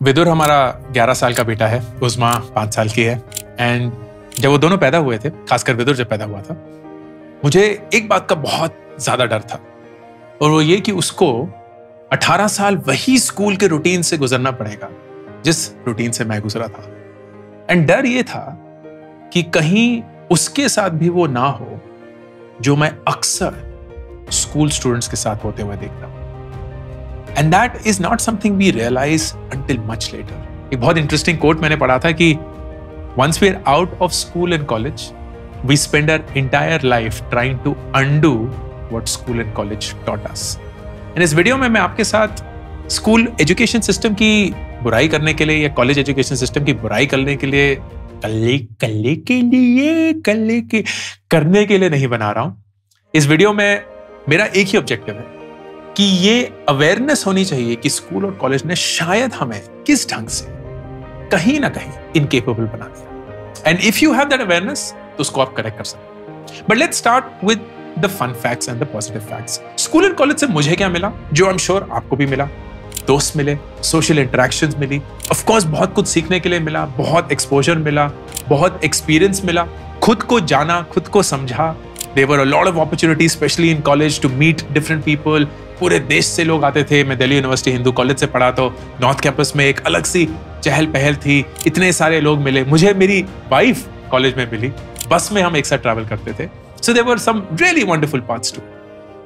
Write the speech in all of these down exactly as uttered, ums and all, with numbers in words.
विदुर हमारा ग्यारह साल का बेटा है, उस्मा पाँच साल की है। एंड जब वो दोनों पैदा हुए थे, खासकर विदुर जब पैदा हुआ था, मुझे एक बात का बहुत ज्यादा डर था, और वो ये कि उसको अठारह साल वही स्कूल के रूटीन से गुजरना पड़ेगा जिस रूटीन से मैं गुजरा था। एंड डर ये था कि कहीं उसके साथ भी वो ना हो जो मैं अक्सर स्कूल स्टूडेंट्स के साथ होते हुए देखता हूं। And that is not something we realise until much later. एक बहुत इंटरेस्टिंग कोट मैंने पढ़ा था कि once we are out of school and college, we spend our entire life trying to undo what school and college taught us. And इस video में मैं आपके साथ स्कूल एजुकेशन सिस्टम की बुराई करने के लिए या कॉलेज एजुकेशन सिस्टम की बुराई करने के लिए कल्ले कल्ले के लिए कल्ले के करने के लिए नहीं बना रहा हूं। इस वीडियो में मेरा एक ही ऑब्जेक्टिव है कि ये अवेयरनेस होनी चाहिए कि स्कूल और कॉलेज ने शायद हमें किस ढंग से कहीं ना कहीं इनकेपेबल बना दिया। And if you have that awareness तो उसको आप करेक्ट कर सकते हैं। But let's start with the fun facts and the positive facts. School and college से मुझे क्या मिला, जो आई एम श्योर आपको भी मिला। दोस्त मिले, सोशल इंटरेक्शंस मिली, ऑफ कोर्स बहुत कुछ सीखने के लिए मिला, बहुत एक्सपोजर मिला, बहुत एक्सपीरियंस मिला, खुद को जाना, खुद को समझा। There were a lot of opportunities, especially in college, to meet different people. पूरे देश से लोग आते थे। मैं दिल्ली यूनिवर्सिटी हिंदू कॉलेज से पढ़ा, तो नॉर्थ कैंपस में एक अलग सी चहल पहल थी, इतने सारे लोग मिले। मुझे मेरी वाइफ कॉलेज में मिली, बस में हम एक साथ ट्रैवल करते थे। So there were some really wonderful parts too.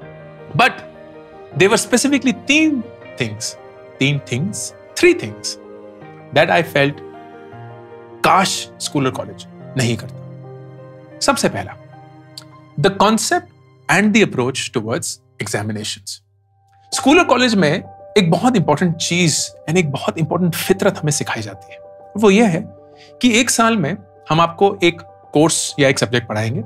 But there were specifically तीन things, तीन things, three things that I felt काश स्कूल और कॉलेज नहीं करता। सबसे पहला, the concept and the approach towards examinations. School और कॉलेज में एक बहुत इंपॉर्टेंट चीज एंड एक बहुत इंपॉर्टेंट फितरत हमें सिखाई जाती है। वो ये है कि एक साल में हम आपको एक कोर्स या एक सब्जेक्ट पढ़ाएंगे,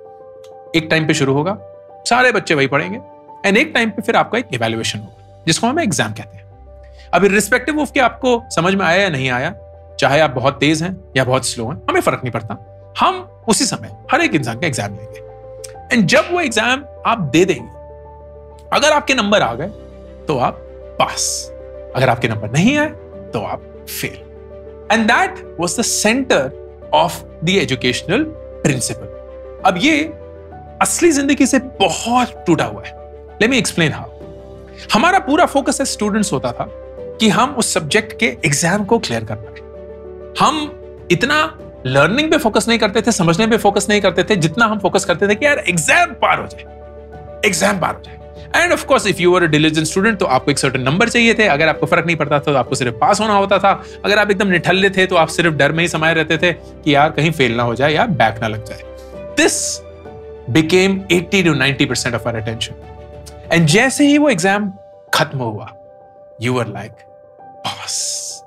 एक टाइम पे शुरू होगा, सारे बच्चे वही पढ़ेंगे, एंड एक टाइम पे फिर आपका एक इवैल्यूएशन होगा जिसको हम एग्जाम कहते हैं। अब इर्रिस्पेक्टिव ऑफ कि आपको समझ में आया या नहीं आया, चाहे आप बहुत तेज हैं या बहुत स्लो हैं, हमें फर्क नहीं पड़ता। हम उसी समय हर एक इंसान का एग्जाम लेंगे, एंड जब वो एग्जाम आप दे देंगे, अगर आपके नंबर आ गए तो आप पास, अगर आपके नंबर नहीं आए तो आप fail. And that was the centre of the educational principle. अब ये असली जिंदगी से बहुत टूटा हुआ है। Let me explain how. हमारा पूरा फोकस एज स्टूडेंट्स होता था कि हम उस सब्जेक्ट के एग्जाम को क्लियर कर पाए। हम इतना लर्निंग पे फोकस नहीं करते थे, समझने पे फोकस नहीं करते थे, जितना हम फोकस करते थे कि यार एग्जाम पार हो जाए, एग्जाम पार हो जाए। And of course if you are a diligent student तो आपको एक सर्टेन नंबर चाहिए थे। अगर आपको फर्क नहीं पड़ता था तो आपको सिर्फ पास होना होता था। अगर आप एकदम निठल्ले थे तो आप सिर्फ डर में ही समाये रहते थे कि यार कहीं फेल ना हो जाए या बैक ना लग जाए। This became eighty to ninety percent of our attention. And जैसे ही वो एग्जाम खत्म हुआ, यू आर लाइक बस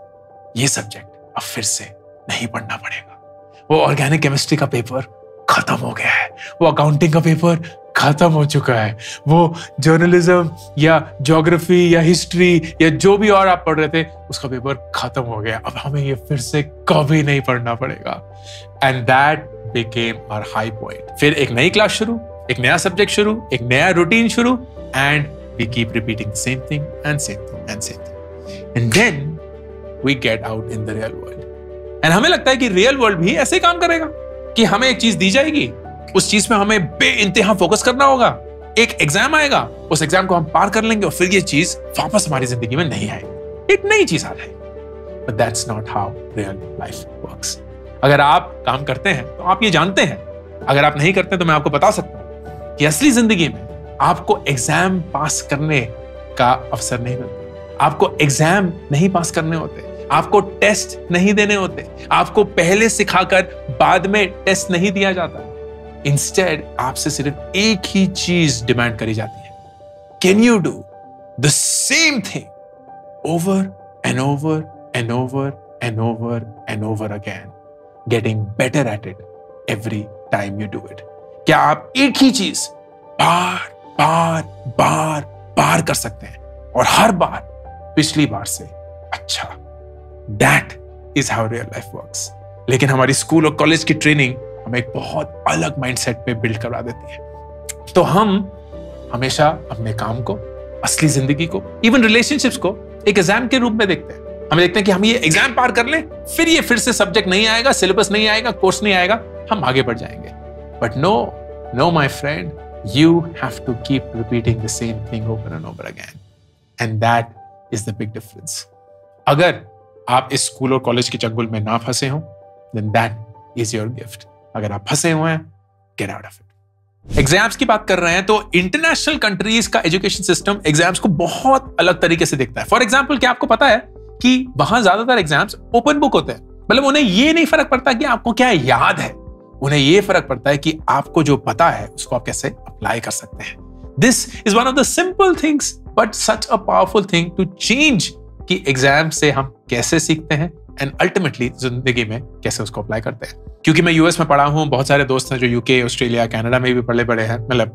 ये सब्जेक्ट अब फिर से नहीं पढ़ना पड़ेगा। वो ऑर्गेनिक केमिस्ट्री का पेपर खत्म हो गया है, वो अकाउंटिंग का पेपर खत्म हो चुका है, वो जर्नलिज्म या ज्योग्राफी या हिस्ट्री या जो भी और आप पढ़ रहे थे उसका पेपर खत्म हो गया। अब हमें ये फिर से कभी नहीं पढ़ना पड़ेगा। And that became our high point. फिर एक नई क्लास शुरू, एक नया सब्जेक्ट शुरू, एक नया रूटीन शुरू, and we keep repeating same thing and same thing and same thing, and then we get out in the real world. And हमें लगता है कि रियल वर्ल्ड भी ऐसे काम करेगा कि हमें एक चीज दी जाएगी, उस चीज में हमें बेइंतहा फोकस करना होगा, एक एग्जाम आएगा, उस एग्जाम को हम पार कर लेंगे और फिर ये चीज वापस हमारी जिंदगी में नहीं आएगी, एक नई चीज आ जाएगी। But that's not how real life works. अगर आप काम करते हैं तो आप ये जानते हैं, अगर आप नहीं करते तो मैं आपको बता सकता हूं कि असली जिंदगी में आपको एग्जाम पास करने का अवसर नहीं मिलता। आपको एग्जाम नहीं पास करने होते, आपको टेस्ट नहीं देने होते, आपको पहले सिखाकर बाद में टेस्ट नहीं दिया जाता। इंस्टेड आपसे सिर्फ एक ही चीज डिमांड करी जाती है, can you do the same thing over and over and over and over and over again, getting better at it every time you do it. क्या आप एक ही चीज बार बार बार बार कर सकते हैं और हर बार पिछली बार से अच्छा? That is how real life works. लेकिन हमारी स्कूल और कॉलेज की ट्रेनिंग हमें एक बहुत अलग माइंडसेट पे बिल्ड करवा देती है। तो हम हमेशा अपने काम को, असली जिंदगी को, इवन रिलेशनशिप्स को एक एग्जाम के रूप में देखते हैं। हमें देखते हैं कि हम ये एग्जाम पार कर लें, फिर ये फिर से सब्जेक्ट नहीं आएगा, सिलेबस नहीं आएगा, कोर्स नहीं आएगा, हम आगे बढ़ जाएंगे। But no no my friend, you have to keep repeating the same thing over and over again, and that is the big difference. अगर आप इस स्कूल और कॉलेज के चंगुल में ना फंसे हो, then that is your gift. अगर आप फंसे हुए हैं, get out of it. Exams की बात कर रहे हैं तो इंटरनेशनल कंट्रीज का एजुकेशन सिस्टम एग्जाम्स को बहुत अलग तरीके से देखता है। फॉर एग्जाम्पल, क्या आपको पता है कि वहां ज्यादातर एग्जाम्स ओपन बुक होते हैं? मतलब उन्हें यह नहीं फर्क पड़ता कि आपको क्या याद है, उन्हें यह फर्क पड़ता है कि आपको जो पता है उसको आप कैसे अप्लाई कर सकते हैं। This is one of the simple things but such a powerful thing to change कि एग्जाम से हम कैसे सीखते हैं एंड अल्टीमेटली जिंदगी में कैसे उसको अप्लाई करते हैं। क्योंकि मैं यूएस में पढ़ा हूं, बहुत सारे दोस्त हैं जो यूके, ऑस्ट्रेलिया, कनाडा में भी पढ़े पड़े हैं, मतलब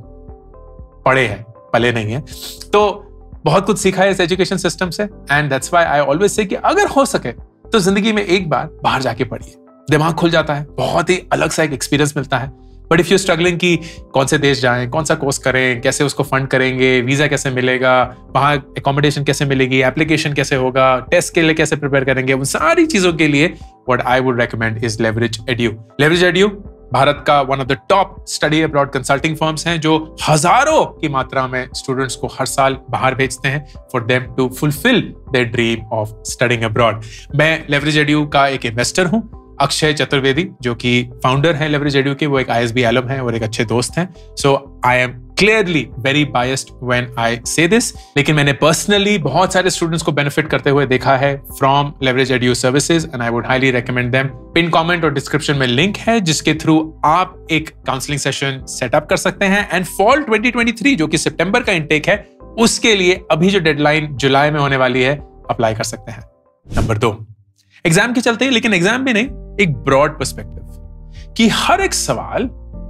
पढ़े हैं, पले नहीं है, तो बहुत कुछ सीखा है इस एजुकेशन सिस्टम से। And that's why I always say कि अगर हो सके तो जिंदगी में एक बार बाहर जाके पढ़िए, दिमाग खुल जाता है, बहुत ही अलग सा एक एक्सपीरियंस मिलता है। बट इफ यू स्ट्रगलिंग कि कौन से देश जाएं, कौन सा कोर्स करें, कैसे उसको फंड करेंगे, वीजा कैसे मिलेगा, वहां एकोमोडेशन कैसे मिलेगी, एप्लीकेशन कैसे होगा, टेस्ट के लिए कैसे प्रिपेयर करेंगे, उन सारी चीजों के लिए what I would recommend is Leverage Edu. Leverage Edu Bharat का one of the top study abroad consulting firms हैं जो हजारों की मात्रा में स्टूडेंट्स को हर साल बाहर भेजते हैं for them to fulfil their dream of studying abroad. मैं लेवरेज एड्यू का एक इन्वेस्टर हूं। अक्षय चतुर्वेदी जो कि फाउंडर है लेवरेज एड्यू के, वो एक आईएसबी एलम है और एक अच्छे दोस्त हैं। So I am clearly very biased when I say this, लेकिन मैंने पर्सनली बहुत सारे स्टूडेंट्स को बेनिफिट करते हुए देखा है from Leverage Edu services and I would highly recommend them. Pin comment और डिस्क्रिप्शन में लिंक है जिसके थ्रू आप एक काउंसलिंग सेशन सेटअप कर सकते हैं and fall twenty twenty three जो कि सितंबर का इंटेक है उसके लिए अभी जो डेडलाइन जुलाई में होने वाली है अप्लाई कर सकते हैं। नंबर दो, एग्जाम के चलते ही, लेकिन एग्जाम में नहीं, एक ब्रॉड पर्सपेक्टिव कि हर एक सवाल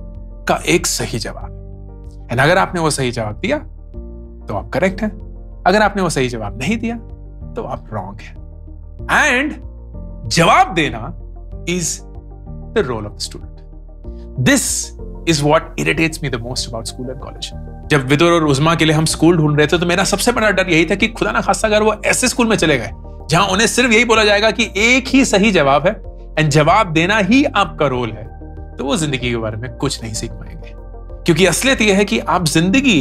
का एक सही जवाब है। एंड अगर आपने वो सही जवाब दिया तो आप करेक्ट हैं, अगर आपने वो सही जवाब नहीं दिया तो आप रॉन्ग हैं। एंड जवाब देना is the role of the student. This is what irritates me the most about school and college. जब विदुर और उज़मा के लिए हम स्कूल ढूंढ रहे थे तो मेरा सबसे बड़ा डर यही था कि खुदा ना खास्ता अगर वो ऐसे स्कूल में चले गए जहां उन्हें सिर्फ यही बोला जाएगा कि एक ही सही जवाब है एंड जवाब देना ही आपका रोल है, तो वो जिंदगी के बारे में कुछ नहीं सीख पाएंगे। क्योंकि असलियत यह है कि आप जिंदगी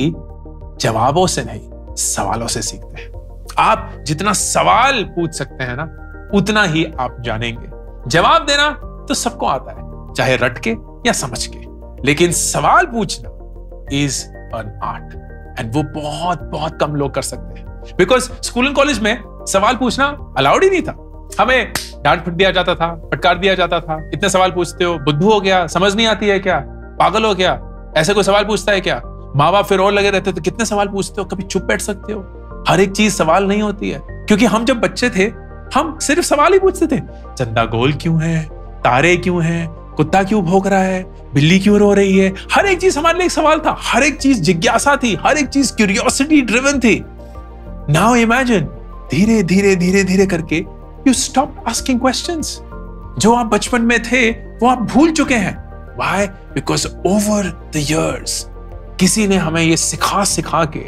जवाबों से नहीं सवालों से सीखते हैं। आप जितना सवाल पूछ सकते हैं ना उतना ही आप जानेंगे। जवाब देना तो सबको आता है, चाहे रट के या समझ के, लेकिन सवाल पूछना इज एन आर्ट एंड वो बहुत बहुत कम लोग कर सकते हैं। बिकॉज स्कूल एंड कॉलेज में सवाल पूछना अलाउड ही नहीं था। हमें डांट दिया जाता था, फटकार दिया जाता था, इतने सवाल पूछते हो, बुद्धू हो गया, समझ नहीं आती है क्या, पागल हो गया, ऐसे कोई सवाल पूछता है क्या। माँ बाप फिर और लगे रहते थे, कितने सवाल पूछते हो, कभी चुप बैठ सकते हो। हर एक चीज सवाल नहीं होती है, क्योंकि हम जब बच्चे थे हम सिर्फ सवाल ही पूछते थे। चंदा गोल क्यों है, तारे क्यों हैं, कुत्ता क्यों भौंक रहा है, बिल्ली क्यों रो रही है। हर एक चीज हमारे लिए एक सवाल था, हर एक चीज जिज्ञासा थी, हर एक चीज क्यूरियोसिटी ड्रिवन थी। नाउ इमेजिन, धीरे धीरे धीरे धीरे करके यू स्टॉप आस्किंग क्वेश्चंस। जो आप बचपन में थे वो आप भूल चुके हैं। Why? Because over the years किसी ने हमें ये सिखा सिखा के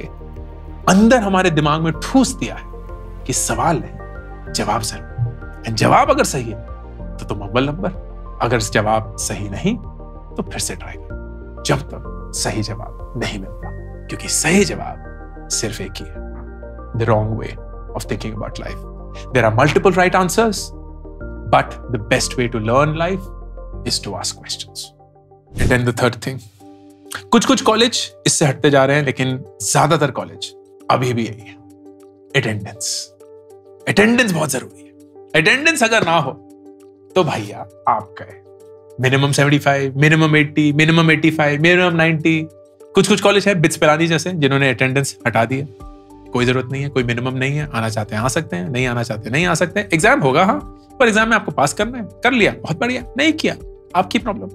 अंदर हमारे दिमाग में ठूस दिया है कि सवाल है, जवाब जरूर। एंड जवाब अगर सही है तो तुम अव्वल नंबर, अगर जवाब सही नहीं तो फिर से ट्राई करो जब तक सही जवाब नहीं मिलता, क्योंकि सही जवाब सिर्फ एक ही है। The wrong way of thinking about life. There are multiple right answers, but the best way to learn life is to ask questions. And then the third thing, कुछ कुछ कॉलेज इससे हटते जा रहे हैं, लेकिन ज्यादातर कॉलेज अभी भी यही है, अटेंडेंस। अटेंडेंस बहुत जरूरी है। अटेंडेंस अगर ना हो तो भैया आप गए। Minimum seventy five, minimum eighty, minimum eighty five, minimum ninety. कुछ कुछ कॉलेज है बिट्स पिलानी जैसे जिन्होंने अटेंडेंस हटा दिया। कोई जरूरत नहीं है, कोई मिनिमम नहीं है, आना चाहते हैं आ सकते हैं, नहीं आना चाहते नहीं आ सकते हैं। एग्जाम होगा हाँ, पर एग्जाम में आपको पास करना है, कर लिया बहुत बढ़िया, नहीं किया आपकी problem.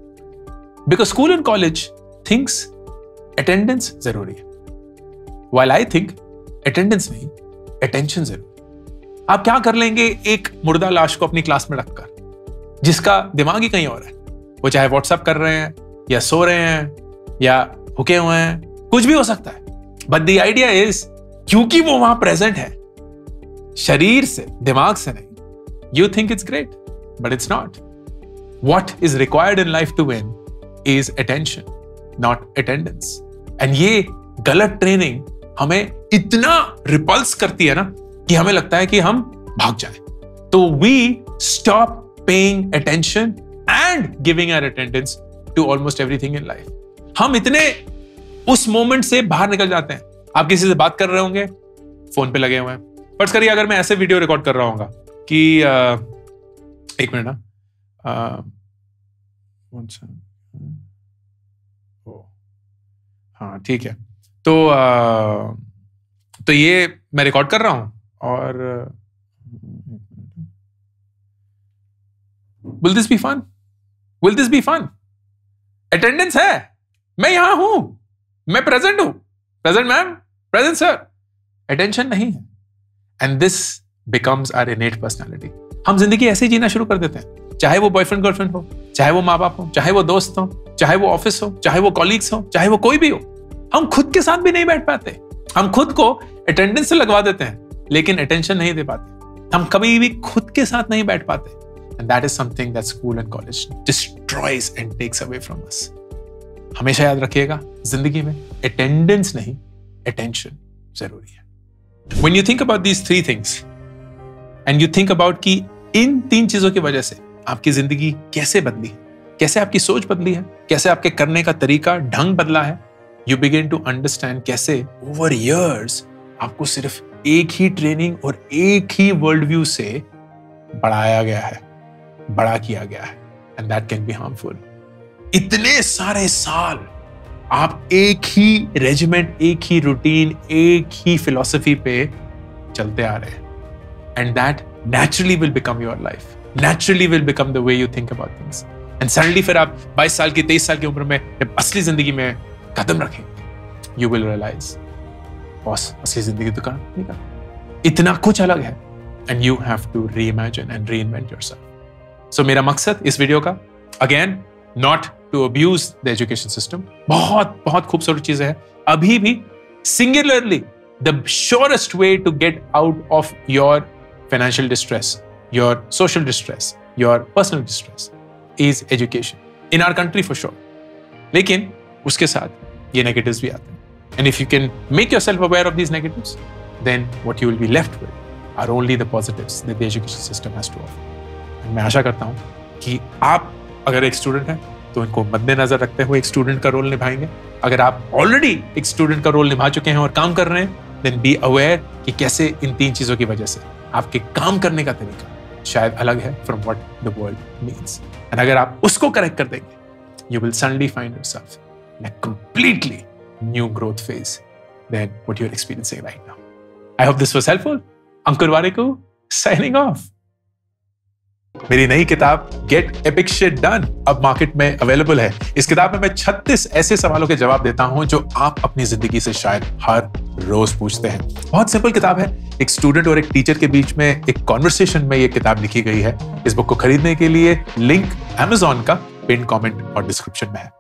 Because school and college thinks attendance जरूरी है, व्हाइल आई थिंक अटेंडेंस नहीं अटेंशन जरूरी। आप क्या कर लेंगे एक मुर्दा लाश को अपनी क्लास में रखकर, जिसका दिमाग ही कहीं और है। वो चाहे व्हाट्सएप कर रहे हैं या सो रहे हैं या भूखे हुए हैं, कुछ भी हो सकता है। बट द आइडिया इज क्योंकि वो वहां प्रेजेंट है, शरीर से, दिमाग से नहीं। You think it's great but it's not. What is required in life to win is attention, not attendance. And ये गलत ट्रेनिंग हमें इतना रिपल्स करती है ना कि हमें लगता है कि हम भाग जाएं। तो we stop paying attention and giving our attendance to almost everything in life. हम इतने उस मोमेंट से बाहर निकल जाते हैं। आप किसी से बात कर रहे होंगे, फोन पे लगे हुए हैं। फर्ज करिए अगर मैं ऐसे वीडियो रिकॉर्ड कर रहा हूँगा कि आ, एक मिनट ना, आ, हाँ ठीक है, तो आ, तो ये मैं रिकॉर्ड कर रहा हूं और will this be fun? Will this be fun? Attendance है, मैं यहां हूं, मैं प्रेजेंट हूं, present ma'am, present sir. Attention नहीं है। And this becomes our innate personality. हम जिंदगी ऐसे ही जीना शुरू कर देते हैं, चाहे वो बॉयफ्रेंड गर्लफ्रेंड हो, चाहे वो माँ बाप हो, चाहे वो दोस्त हो, चाहे वो ऑफिस हो, चाहे वो कॉलीग्स हो, चाहे वो कोई भी हो। हम खुद के साथ भी नहीं बैठ पाते। हम खुद को अटेंडेंस से लगवा देते हैं लेकिन अटेंशन नहीं दे पाते। हम कभी भी खुद के साथ नहीं बैठ पाते। And that is something that school and college destroys and takes away from us. हमेशा याद रखिएगा, जिंदगी में अटेंडेंस नहीं, अटेंशन जरूरी है। When you think about these three things and you think about कि इन तीन चीजों की वजह से आपकी जिंदगी कैसे बदली है, कैसे आपकी सोच बदली है, कैसे आपके करने का तरीका, ढंग बदला है, यू बिगिन टू अंडरस्टैंड कैसे ओवर इयर्स आपको सिर्फ एक ही ट्रेनिंग और एक ही वर्ल्ड व्यू से बढ़ाया गया है, बड़ा किया गया है। And that can be harmful. इतने सारे साल आप एक ही रेजिमेंट, एक ही रूटीन, एक ही फिलॉसफी पे चलते आ रहे हैं। And that naturally will become your life, naturally will become the way you think about things. And suddenly फिर आप बाईस साल की, तेईस साल की उम्र में जब असली जिंदगी में कदम रखेंगे, you will realize, बॉस असली जिंदगी तो काम नहीं करती, इतना कुछ अलग है। And you have to reimagine and reinvent yourself. So मेरा मकसद इस वीडियो का, again, not to abuse the education system, बहुत बहुत खूबसूरत चीजें हैं अभी भी। Singularly, the surest way to get out of your financial distress, your social distress, your personal distress is education in our country for sure. लेकिन उसके साथ ये negatives भी आते हैं. And if you can make yourself aware of these negatives, then what you will be left with are only the positives that the education system has to offer. And मैं आशा करता हूँ कि आप अगर एक स्टूडेंट हैं तो इनको मद्देनजर रखते हुए एक स्टूडेंट का रोल निभाएंगे। अगर आप ऑलरेडी एक स्टूडेंट का रोल निभा चुके हैं और काम कर रहे हैं, then be aware कि कैसे इन तीन चीजों की वजह से आपके काम करने का तरीका शायद अलग है from what the world needs. And अगर आप उसको करेक्ट कर देंगे, you will suddenly find yourself in a completely new growth phase than what you're experiencing right now. I hope this was helpful. Ankur Warikoo signing off. मेरी नई किताब Get Epic Shit Done अब market में available है। इस किताब में मैं छत्तीस ऐसे सवालों के जवाब देता हूं जो आप अपनी जिंदगी से शायद हर रोज पूछते हैं। बहुत सिंपल किताब है, एक स्टूडेंट और एक टीचर के बीच में एक कॉन्वर्सेशन में ये किताब लिखी गई है। इस बुक को खरीदने के लिए लिंक अमेज़न का पिन कमेंट और डिस्क्रिप्शन में है।